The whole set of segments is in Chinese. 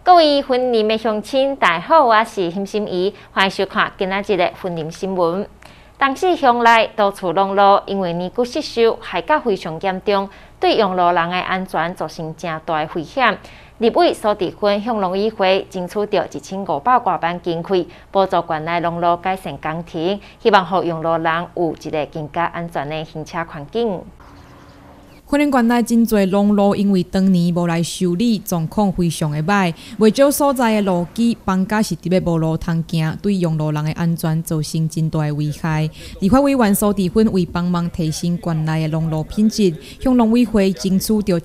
各位婚林的乡亲，大家好，我是辛心怡，欢迎收看今仔日的婚林新闻。东市乡内到处弄路，因为年久失修，害甲非常严重，对用路人的安全造成正大的危险。立委苏治芬向农委会争取到1500多万经费，补助县内农路改善工程，希望让用路人有一个更加安全的行车环境。 婚林县内真侪农路因为当年无来修理，状况非常的歹。未少所在的路基放假是直接无路通行，对用路人的安全造成真大的危害。立法委员苏治芬为帮忙提升县内的农路品质，向农委会争取到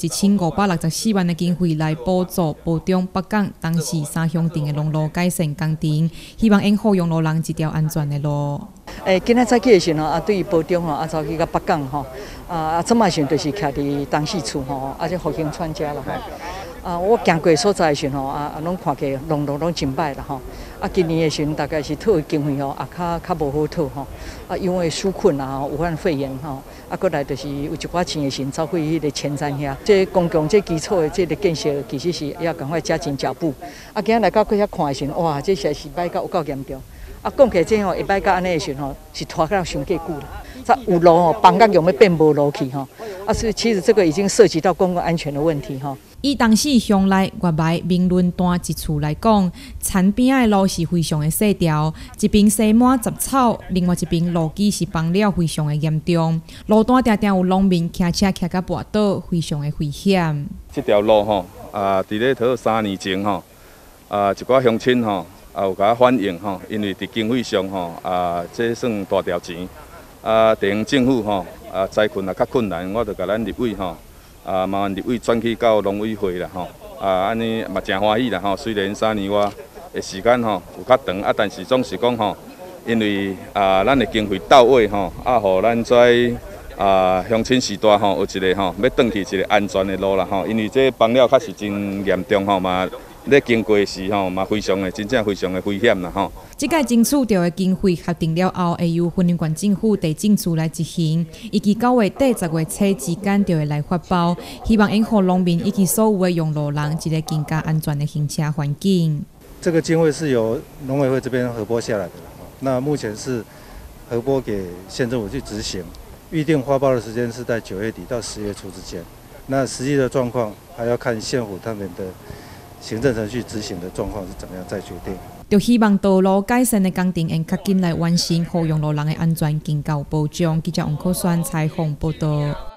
1564万的经费来补助保中、北港、东市三乡镇的农路改善工程，希望养护用路人一条安全的路。 今仔早起的时候对于保中走去到北港这摆时就是徛伫东市厝这复兴村遮啦我行过所在的时候拢看起农路拢真歹啦今年的时候大概是讨的经费较无好讨因为纾困武汉肺炎过来就是有一寡钱的时走去迄个前瞻遐，这公共这基础的这个建设其实是要赶快加紧脚步今仔来到去遐看的时候，哇，这实在是歹到有够严重。讲起来这会歹到安尼的时候，是拖到伤过久了。有路放假用要变无路去所以其实这个已经涉及到公共安全的问题以东市乡内外卖明伦单一厝来讲，田边的路是非常的细条，一边塞满杂草，另外一边路基是崩了，非常的严重。路段常常有农民骑车骑到跋倒，非常的危险。 这条路伫咧头3年前一寡乡亲有甲我反映因为伫经费上这算大条钱地方政府灾困较困难，我就甲咱立委麻烦立委转去到农委会啦安尼嘛真欢喜啦虽然3年外的时间有较长但是总是讲因为咱的经费到位互咱跩乡亲时代有一个要转去一个安全的路啦因为这崩了确实真严重嘛。咧经过时嘛非常的，真正非常的危险啦这届争取到的经费核定了后，会由婚林县政府地政处来执行，以及9月底10月初之间就会来发包，希望养护农民以及所有的用路人一个更加安全的行车环境。 这个经费是由农委会这边核拨下来的那目前是核拨给县政府去执行，预定发包的时间是在9月底到10月初之间。那实际的状况还要看县府他们的行政程序执行的状况是怎么样再决定。 就希望道路改善的工程能较紧来完成，让用路人的安全更加有保障。记者王可轩采访报道。